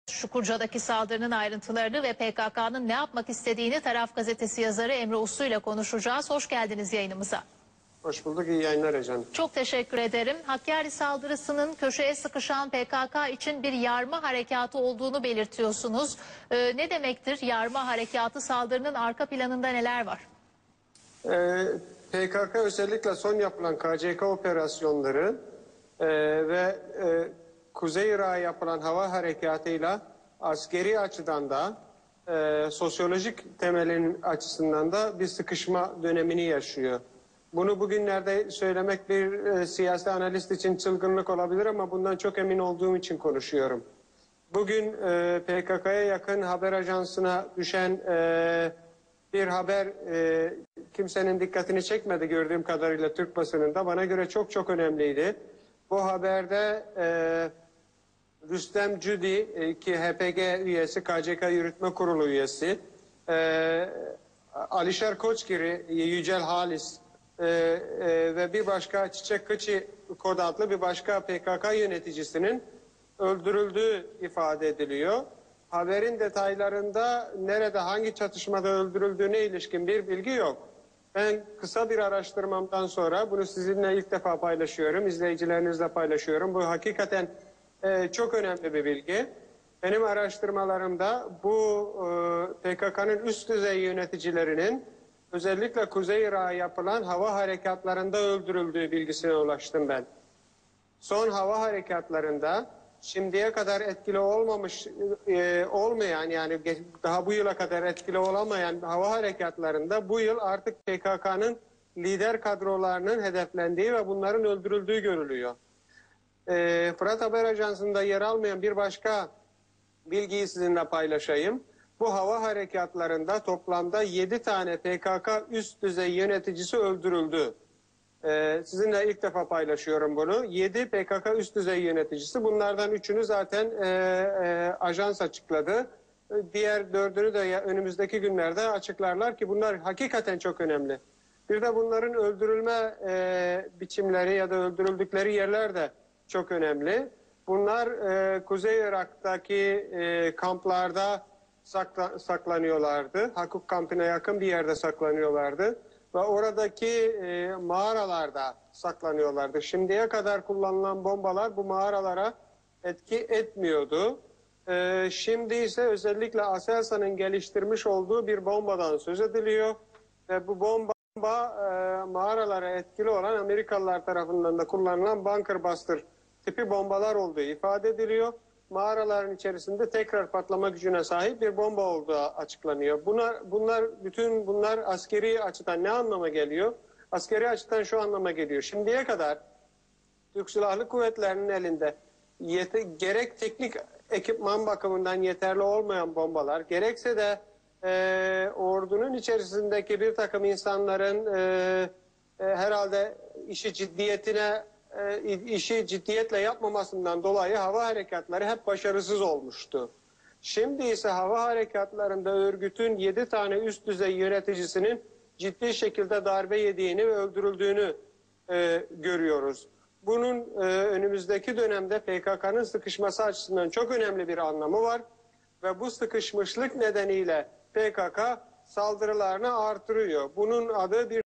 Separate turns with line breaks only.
Şukurca'daki saldırının ayrıntılarını ve PKK'nın ne yapmak istediğini Taraf Gazetesi yazarı Emre Uslu ile konuşacağız. Hoş geldiniz yayınımıza.
Hoş bulduk, iyi yayınlar Ecem.
Çok teşekkür ederim. Hakkari saldırısının köşeye sıkışan PKK için bir yarma harekatı olduğunu belirtiyorsunuz. Ne demektir yarma harekatı, saldırının arka planında neler var?
PKK özellikle son yapılan KCK operasyonları ve Kuzey Irak'a yapılan hava harekatıyla askeri açıdan da sosyolojik temelin açısından da bir sıkışma dönemini yaşıyor. Bunu bugünlerde söylemek bir siyasi analist için çılgınlık olabilir ama bundan çok emin olduğum için konuşuyorum. Bugün PKK'ya yakın haber ajansına düşen bir haber kimsenin dikkatini çekmedi gördüğüm kadarıyla Türk basınında. Bana göre çok çok önemliydi. Bu haberde Rüstem Cüdi ki HPG üyesi, KCK Yürütme Kurulu üyesi, Alişer Koçgiri, Yücel Halis ve bir başka Çiçek Kıçı kod adlı bir başka PKK yöneticisinin öldürüldüğü ifade ediliyor. Haberin detaylarında nerede, hangi çatışmada öldürüldüğüne ilişkin bir bilgi yok. Ben kısa bir araştırmamdan sonra bunu sizinle ilk defa paylaşıyorum, izleyicilerinizle paylaşıyorum. Bu hakikaten çok önemli bir bilgi. Benim araştırmalarımda bu PKK'nın üst düzey yöneticilerinin özellikle Kuzey Irak'a yapılan hava harekatlarında öldürüldüğü bilgisine ulaştım ben. Son hava harekatlarında şimdiye kadar etkili olmayan yani daha bu yıla kadar etkili olamayan hava harekatlarında bu yıl artık PKK'nın lider kadrolarının hedeflendiği ve bunların öldürüldüğü görülüyor. Fırat Haber Ajansı'nda yer almayan bir başka bilgiyi sizinle paylaşayım. Bu hava harekatlarında toplamda 7 tane PKK üst düzey yöneticisi öldürüldü. Sizinle ilk defa paylaşıyorum bunu. 7 PKK üst düzey yöneticisi. Bunlardan 3'ünü zaten ajans açıkladı. Diğer 4'ünü de önümüzdeki günlerde açıklarlar ki bunlar hakikaten çok önemli. Bir de bunların öldürülme biçimleri ya da öldürüldükleri yerler de çok önemli. Bunlar Kuzey Irak'taki kamplarda saklanıyorlardı. Hakuk kampına yakın bir yerde saklanıyorlardı. Ve oradaki mağaralarda saklanıyorlardı. Şimdiye kadar kullanılan bombalar bu mağaralara etki etmiyordu. Şimdi ise özellikle Aselsan'ın geliştirmiş olduğu bir bombadan söz ediliyor. Ve bu bomba mağaralara etkili olan Amerikalılar tarafından da kullanılan bunker buster tipi bombalar olduğu ifade ediliyor. Mağaraların içerisinde tekrar patlama gücüne sahip bir bomba olduğu açıklanıyor. Bütün bunlar askeri açıdan ne anlama geliyor? Askeri açıdan şu anlama geliyor. Şimdiye kadar Türk Silahlı Kuvvetleri'nin elinde gerek teknik ekipman bakımından yeterli olmayan bombalar, gerekse de ordunun içerisindeki bir takım insanların herhalde işi ciddiyetle yapmamasından dolayı hava harekatları hep başarısız olmuştu. Şimdi ise hava harekatlarında örgütün 7 tane üst düzey yöneticisinin ciddi şekilde darbe yediğini ve öldürüldüğünü görüyoruz. Bunun önümüzdeki dönemde PKK'nın sıkışması açısından çok önemli bir anlamı var. Ve bu sıkışmışlık nedeniyle PKK saldırılarını artırıyor. Bunun adı bir